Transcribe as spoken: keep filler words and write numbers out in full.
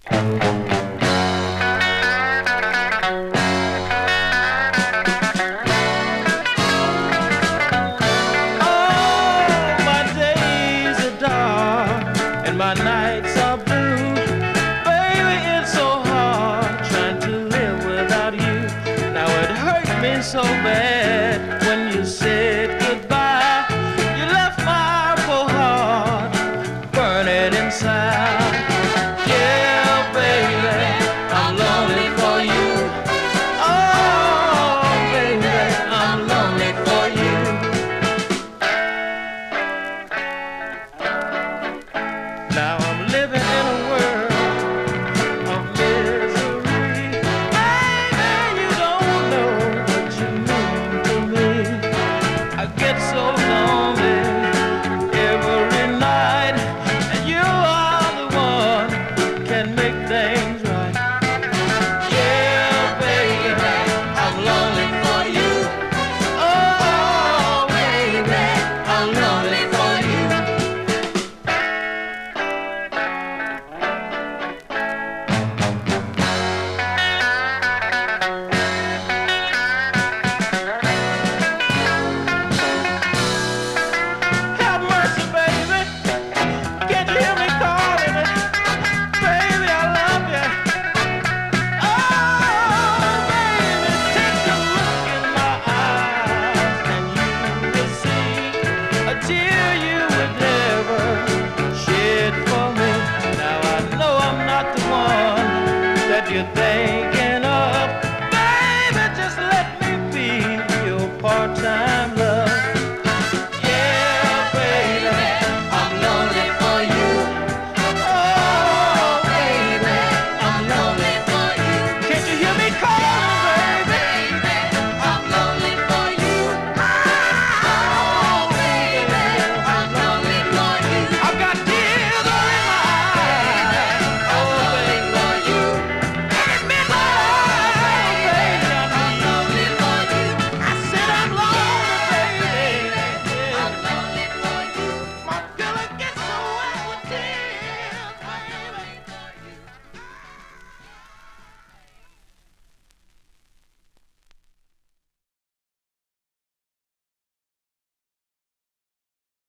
My nights are blue. Baby, it's so hard trying to live without you. Now it hurt me so bad when you said goodbye. You left my poor heart burning inside. Yeah, baby, I'm lonely for you. Oh, baby, I'm lonely for you. Now I'm living in a world of misery. Baby, you don't know what you mean to me. I get so lonely every night, and you are the one who can make things right. Yeah, baby, I'm lonely for you. Oh, baby, I'm lonely for you. Have mercy, baby. Can't you hear me calling it? Baby, I love you. Oh, baby, take a look in my eyes, and you will see a tear you would never shed for me. Now I know I'm not the one that you think